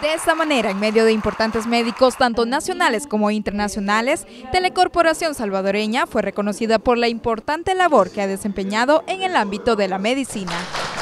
De esta manera, en medio de importantes médicos, tanto nacionales como internacionales, Telecorporación Salvadoreña fue reconocida por la importante labor que ha desempeñado en el ámbito de la medicina.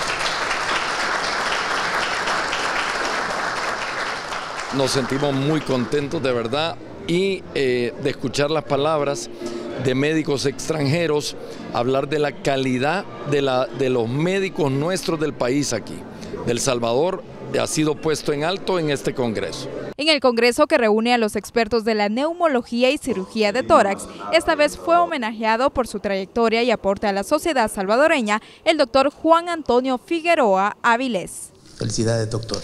Nos sentimos muy contentos de verdad y de escuchar las palabras de médicos extranjeros, hablar de la calidad de los médicos nuestros del país aquí, del Salvador. Ha sido puesto en alto en este congreso. En el congreso que reúne a los expertos de la neumología y cirugía de tórax, esta vez fue homenajeado por su trayectoria y aporte a la sociedad salvadoreña el doctor Juan Antonio Figueroa Avilés. Felicidades, doctor.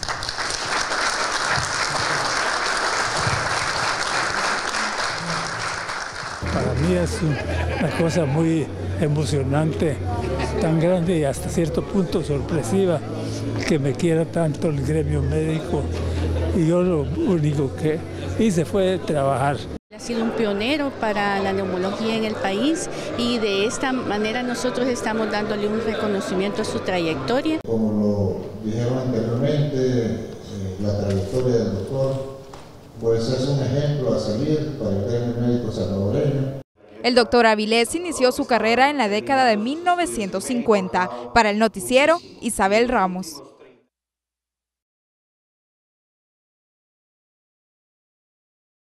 Para mí es una cosa muy emocionante, tan grande y hasta cierto punto sorpresiva que me quiera tanto el gremio médico, y yo lo único que hice fue trabajar. Ha sido un pionero para la neumología en el país y de esta manera nosotros estamos dándole un reconocimiento a su trayectoria. Como lo dijeron anteriormente, la trayectoria del doctor pues es un ejemplo a seguir para el gremio médico salvadoreño. El doctor Avilés inició su carrera en la década de 1950. Para el noticiero, Isabel Ramos.